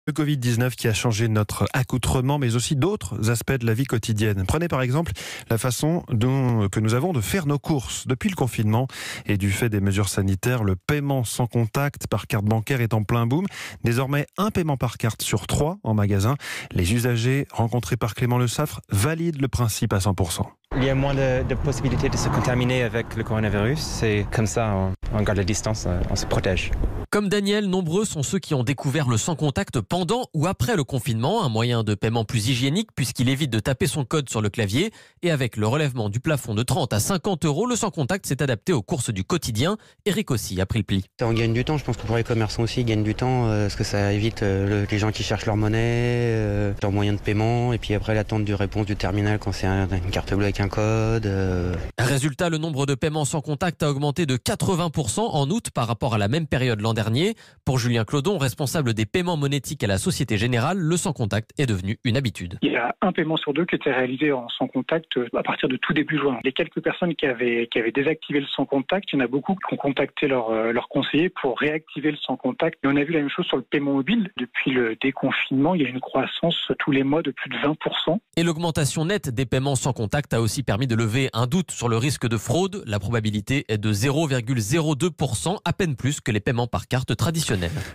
Le Covid-19 qui a changé notre accoutrement, mais aussi d'autres aspects de la vie quotidienne. Prenez par exemple la façon que nous avons de faire nos courses. Depuis le confinement et du fait des mesures sanitaires, le paiement sans contact par carte bancaire est en plein boom. Désormais, un paiement par carte sur 3 en magasin. Les usagers rencontrés par Clément Le Saffre valident le principe à 100%. Il y a moins de possibilités de se contaminer avec le coronavirus. C'est comme ça, on garde la distance, on se protège. Comme Daniel, nombreux sont ceux qui ont découvert le sans-contact pendant ou après le confinement, un moyen de paiement plus hygiénique puisqu'il évite de taper son code sur le clavier. Et avec le relèvement du plafond de 30 à 50 euros, le sans-contact s'est adapté aux courses du quotidien. Eric aussi a pris le pli. On gagne du temps, je pense que pour les commerçants aussi, ils gagnent du temps parce que ça évite les gens qui cherchent leur monnaie, leur moyen de paiement et puis après l'attente du réponse du terminal quand c'est une carte bleue avec un code. Résultat, le nombre de paiements sans contact a augmenté de 80% en août par rapport à la même période l'an dernier. Pour Julien Clodon, responsable des paiements monétiques à la Société Générale, le sans contact est devenu une habitude. Il y a un paiement sur deux qui était réalisé en sans contact à partir de tout début juin. Les quelques personnes qui avaient désactivé le sans contact, il y en a beaucoup qui ont contacté leur conseiller pour réactiver le sans contact. Et on a vu la même chose sur le paiement mobile. Depuis le déconfinement, il y a une croissance tous les mois de plus de 20%. Et l'augmentation nette des paiements sans contact a aussi permis de lever un doute sur le risque de fraude. La probabilité est de 0,02%, à peine plus que les paiements par carte traditionnels.